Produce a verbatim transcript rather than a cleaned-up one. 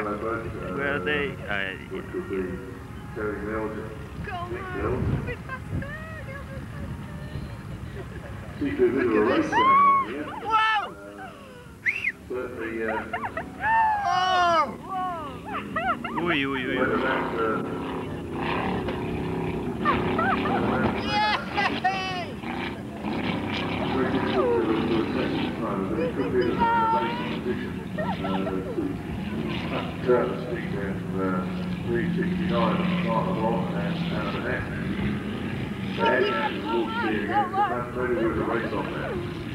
they both, uh, Where are they? Uh, which would be Terry Mills and Nick Mills. See, do a bit of a race going on here. Whoa! Uh, certainly, uh, Whoa! Ui, ui, ui. whether that's, uh, very difficult to, to assess at the moment, but it could be that they're in a racing position uh, to cut out the stick there from uh, three sixty-nine at the start of the block and out of the net. The head man is all steering against the front, maybe with a race on there.